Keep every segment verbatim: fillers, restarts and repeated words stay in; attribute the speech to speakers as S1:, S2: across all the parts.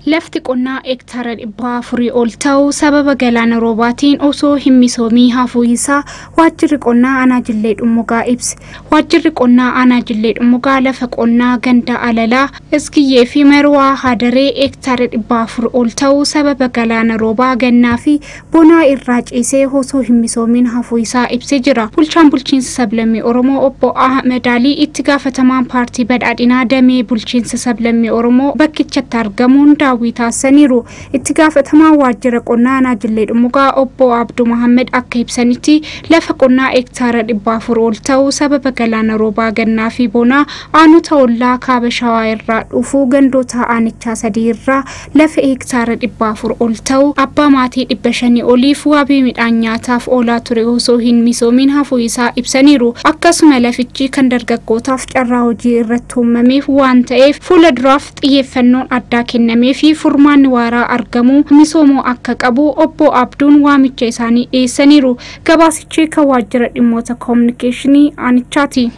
S1: lafti qonnaa hektaara dhibba afurii ol ta'u sababa galaana roobaatiin osoo hin misoomii hafuu isaa waajjirri qonnaa aanaa Jillee Dhummugaa ibse. Waajjirri qonnaa aanaa Jillee Dhummugaa lafa qonnaa ganda alalaa Iskiyyee fi Marwaa Hadaree hektaara dhibba afur ol ta'u sababa galaana roobaa gannaa fi bonaa irraa ciisee osoo hin misoomiin hafuu isaa ibsee jira. Bulchaan bulchiinsa sablammii Oromoo obbo Ahmed Ali itti gaafatamaan paartii badhaadhinaa damee bulchiinsa sablammii Oromoo bakkichatti argamuun daawwii taasisaniiru. Itti gaafatamaa waajjira qonnaa aanaa Jillee Dhummugaa obbo Abduu Muhammad akka ibsanitti lafa qonnaa hektaara dhibba afur ol ta'u sababa galaana roobaa gannaa fi bonaa aanota ollaa kaaba shawaa irraa dhufuu gandoota aanichaa sadii irraa lafa hektaara dhibba afur ol ta'u abbaa maatii dhibba shanii oliif waabii midhaan nyaataaf oolaa ture osoo hin misoomiin hafuu isaa ibsaniiru. Akkasuma lafichi kan dargaggootaaf carraa hojii irratti uumameef waan ta'eef fuula duraaf xiyyeeffannoon addaa kennamee fi furmaanni waaraa argamu misoomoo akka qabu obbo Abduun waamicha isaanii dhiyeessaniiru. Gabaasichi kan waajjira dhimmoota koominikeeshinii aanichaati.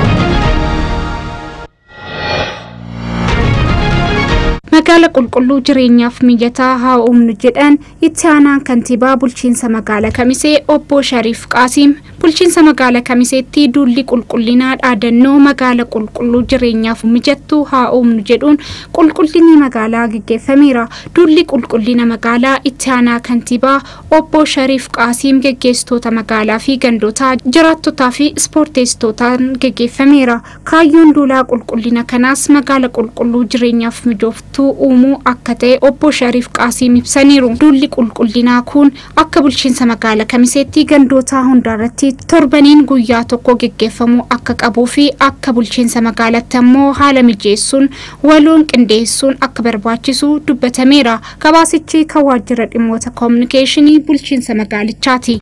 S1: Magaala qulqulluu jireenyaaf mijataa haa uumnu jedhan itti aanaan kantiibaa bulchiinsa magaala Kamisee obbo Shariif Qaasim bulchiinsa magaala Kamiseetti duulli qulqullinaa dhaadannoo magaala qulqulluu jireenyaaf mijattuu haa uumnu jedhuun qulqullinni magaalaa gaggeeffameera. Duulli qulqullina magaalaa itti aanaa kantiibaa obbo Shariif Qaasim gaggeessitoota magaalaa fi gandoota jiraattotaa fi ispoorteessitootaan gaggeeffameera. Kaayyoon duulaa qulqullina kanaas magaala qulqulluu jireenyaaf mijooftuu uumuu akka ta'e obbo Shariif Qaasim ibsaniiru. Duulli qulqullinaa kun akka bulchiinsa magaala Kamiseetti gandoota hundaarratti torbaniin guyyaa tokko gaggeeffamuu akka qabuu fi akka bulchiinsa magaalaatti ammoo haala mijeessuun waloon qindeessuun akka barbaachisu dubbatameera. Gabaasichi kan waajjira dhimmoota koominikeeshinii bulchiinsa magaalichaati.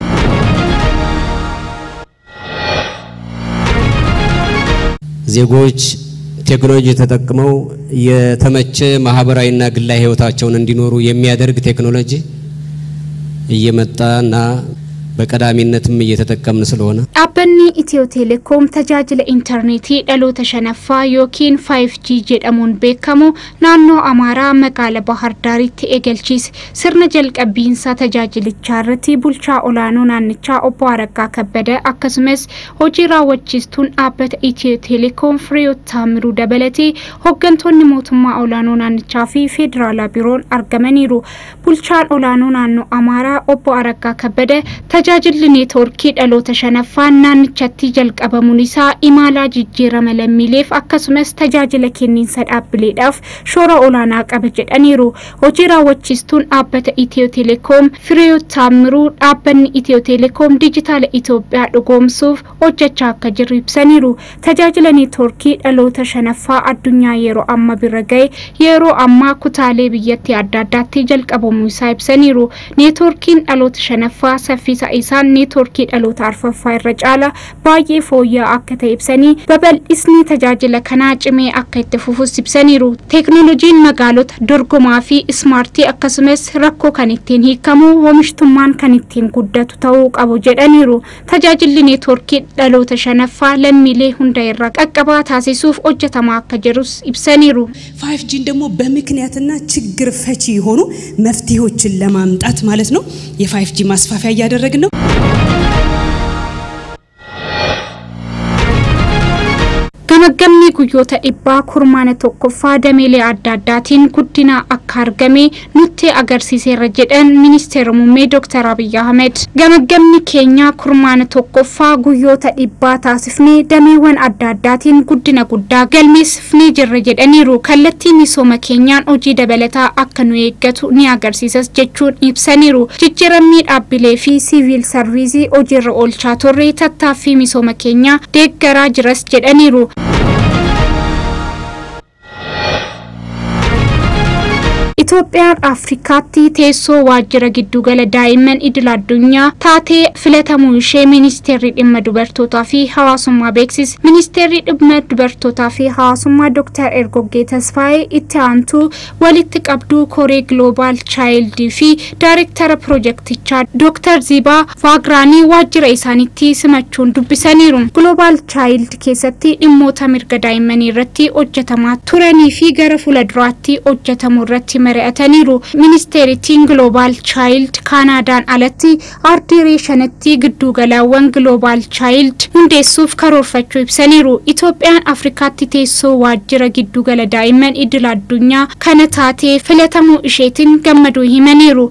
S2: ዜጎች ቴክኖሎጂ ተጠቅመው የተመቸ ማህበራዊና ግላዊ ህይወታቸውን እንዲኖሩ የሚያደርግ ቴክኖሎጂ እየመጣና በቀዳሚነትም እየተጠቀምን ስለሆነ
S1: አበኒ ኢትዮ ቴሌኮም ተጃጅለ ኢንተርኔቲ ዳሎተ ሸነፋ ዮኪን ፋይቭ ጂ ጀደሙን ቤከሙ ናኖ አማራ መቃለ ባህር ዳሪት ኤገልቺስ ስርነ ጀልቀቢንሳ ተጃጅልቻርቲ ቡልቻ ኦላኖ ናንቻ ኦቦ አረጋ ከበደ አከስመስ ሆጂራ ወቺስቱን አበት ኢትዮ ቴሌኮም ፍሬዮት ታምሩ ደበለቲ ሆገንቶን ሞቱማ ኦላኖ ናንቻ ፊ ፌደራል ቢሮን አርገመኒሩ ቡልቻን ኦላኖ ናኖ አማራ ኦቦ አረጋ ከበደ ተጃጅል ኔትወርክ ዳሎተ ሸነፋ ናንቻቲ ጀልቀበሙኒሳ ኢማላ ጅጅረመ ለሚሌፍ አከስመስ ተጃጅለ ኬኒን ሰዳብሌዳፍ ሾራ ኦላና ቀበጀዳኒሩ ሆጂራ ወቺስቱን አበተ ኢትዮ ቴሌኮም ፍሬዮት ታምሩ አበን ኢትዮ ቴሌኮም ዲጂታል ኢትዮጵያ ዶጎምሱፍ ኦጀቻ ከጅሪብሰኒሩ ተጃጅለ ኔትወርክ ዳሎተ ሸነፋ አዱኛ የሮ አማ ቢረጋይ የሮ አማ ኩታሌ ብየት ያዳዳቲ ጀልቀበሙኒሳ ይብሰኒሩ ኔትወርኪን ዳሎተ ሸነፋ ሰፊሳ ኢሳን ኔትወርክ ዳሎተ አርፈፋ ይረጫላ ባዬ ፎያ አከተ ይብሰኒ በበል እስኒ ተጃጅለ ከናጭሜ አከተ ፉፉስ ይብሰኒሩ ቴክኖሎጂን መጋሎት ዶርጎማፊ ስማርቲ አከስመስ ረኮ ከኒቲን ሂከሙ ወምሽቱማን ከኒቲን ጉደቱ ተው ቀቦ ጀዳኒሩ ተጃጅል ኔትወርክ ዳሎተ ሸነፋ ለሚሌ ሁንዳይራ ቀቀባ ታሲሱፍ ኦጀተማ ከጀሩስ ይብሰኒሩ
S3: ፋይቭ ጂ ደሞ በምክንያትና ችግር ፈቺ ሆኑ መፍትሄዎችን ለማምጣት ማለት ነው የፋይቭ ጂ ማስፋፊያ ያደረግን ነው። ገመገምኒ ጉዮታ ኢባ ኩርማነ ተቆፋ ደሜሌ አዳዳቲን ጉዲና አካርገሜ ኑቴ አገርሲሴ ረጀደን ሚኒስቴር ሙሜ ዶክተር አብይ አህመድ ገመገምኒ ኬኛ ኩርማነ ተቆፋ ጉዮታ ኢባ ታስፍኔ ደሜወን አዳዳቲን ጉዲና ጉዳ ገልሜስፍኔ ጀረጀደኒሩ ከለቲ ሚሶመ ኬኛን ኦጂ ደበለታ አከኑ የገቱ ኒ አገርሲሰስ ጀቹን ይብሰኒሩ ጅጅረሚ ዳብሌ ፊ ሲቪል ሰርቪሲ ኦጂ ረኦልቻ ቶሬ ተታፊ ሚሶመ ኬኛ ደገራ ጅረስ ጀደኒሩ ኢትዮጵያ አፍሪካቲ ቴሶ ዋጅረ ግዱ ገለ ዳይመን ኢድል አዱኛ ታቴ ፍለተሙ ሼ ሚኒስቴር ዲመዱ በርቶታፊ ሐዋሱማ ቤክሲስ ሚኒስቴር ዲመዱ በርቶታፊ ሐዋሱማ ዶክተር ኤርጎጌ ተስፋይ ኢታንቱ ወሊት ቀብዱ ኮሬ ግሎባል ቻይልድ ፊ ዳይሬክተር ፕሮጀክት ቻ ዶክተር ዚባ ፋግራኒ ዋጅረ ኢሳኒቲ ስመቹን ዱብሰኒሩ ግሎባል ቻይልድ ኬሰቲ ዲሞታ ሚርገ ዳይመን ይረቲ ኦጀተማ ቱረኒ ፊ ገረፉ ለድራቲ ኦጀተሙ ረቲ mari'ataniiru. Ministeeritiin Global Child Kanadaan alatti ardiirii shanatti giddu galaawwan Global Child hundeessuuf karoorfachuu ibsaniiru. Itoophiyaan Afrikaatti teessoo waajjira giddu gala daa'imman idil addunyaa kana taatee filatamuu isheetiin gammaduu himaniiru.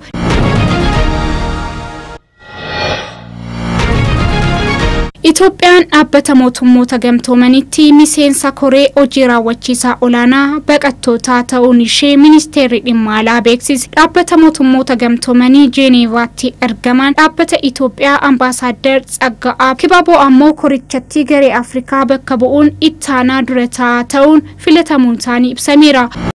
S3: Itoophiyaan dhaabbata mootummoota gamtoomanitti miseensa koree hojii raawwachiisaa olaanaa baqattootaa ta'uun ishee ministeerri dhimma alaa beeksise. Dhaabbata mootummoota gamtoomanii Jeeneevaatti argaman dhaabbata Itoophiyaa ambaasaaddar Tsagga'aa Kibaaboo ammoo korichatti garee Afrikaa bakka bu'uun ittaanaa dura ta'aa ta'uun filatamuun isaanii ibsameera.